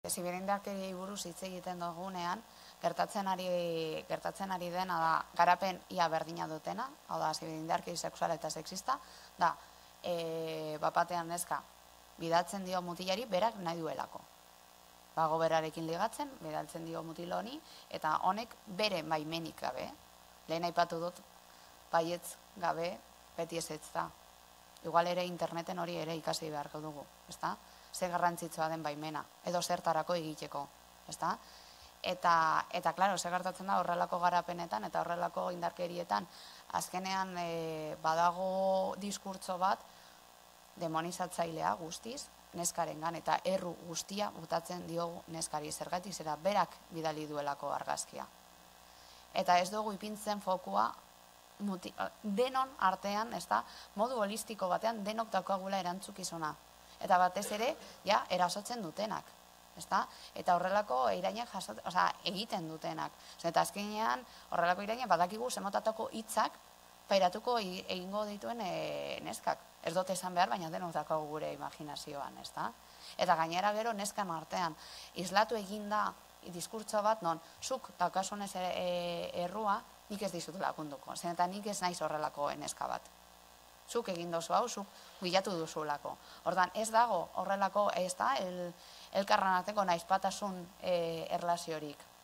Ziberindarkeriei buruz hitz egiten dugunean, gertatzen ari dena da garapen ia berdina dutena, hau da, ziberindarkeri sexuala eta sexista, da, bapatean neska bidaltzen dio mutilari berak nahi duelako. Bago berarekin ligatzen, bidaltzen dio mutil honi, eta honek bere baimenik gabe, lehen aipatu dut, baietz gabe, beti ezetz da. Igual ere interneten hori ere ikasi beharko dugu, ezta? Ze garrantzitsua den baimena, edo zertarako egiteko, ezta? Eta klaro, ze gertatzen da horrelako garapenetan eta horrelako indarkerietan, azkenean badago diskurtso bat demonizatzailea guztiz, neskarengan, eta erru guztia botatzen diogu neskari, zergatik zera berak bidali duelako argazkia. Eta ez dugu ipintzen fokua denon artean, ezta, modu holistiko batean denok daukagula erantzukizuna. Eta batez ere, ja, erasotzen dutenak, ezta? Eta horrelako irainak egiten dutenak. Eta azkenean, horrelako irainak badakigu zemotatako hitzak pairatuko egingo dituen neskak. Ez dut esan behar, baina denok daukagu gure imaginazioan, ezta? Eta gainera gero neskan artean, islatu eginda diskurtso bat, non, zuk daukasunez errua, nik ez dizut lakunduko. Zen eta nik ez naiz horrelako neska bat. Zuk egin dozu hau, zuk bilatu duzulako. Ordan ez dago horrelako, ez da, elkarran arteko naizpatasun erlaziorik.